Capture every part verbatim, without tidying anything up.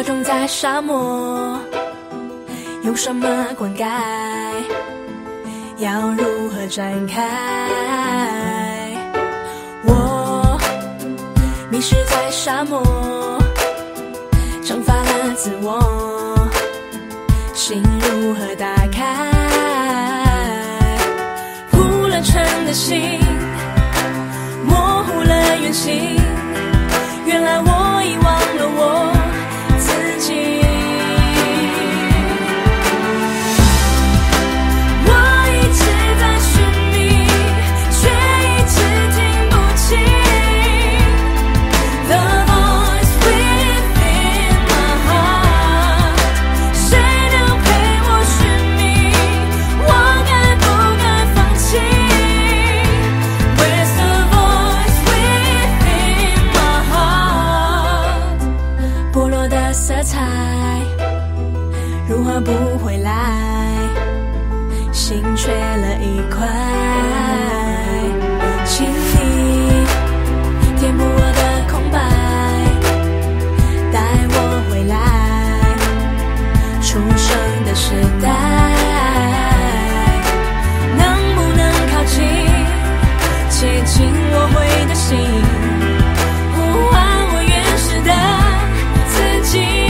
我种在沙漠，用什么灌溉？要如何展开？我迷失在沙漠，蒸发了自我，心如何打开？铺了尘的心，模糊了远行。原来我遗忘了我自己。我一直在寻觅，却一直听不清 The voice within my heart。 谁能陪我寻觅？我该不该放弃？ Where's the voice within my heart？ 剥落的色彩如何不回来？心缺了一块，请你填补我的空白，带我回来出生的时代。能不能靠近，接近我会的心，呼唤我原始的自己。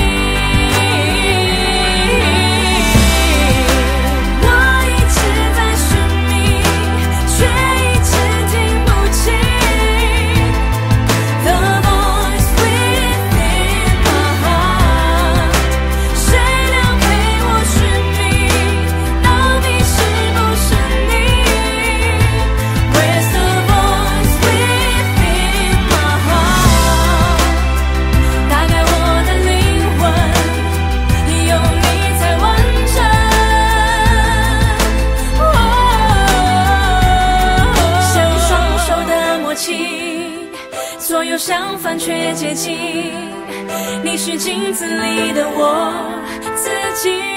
所有相反却接近，你是镜子里的我自己。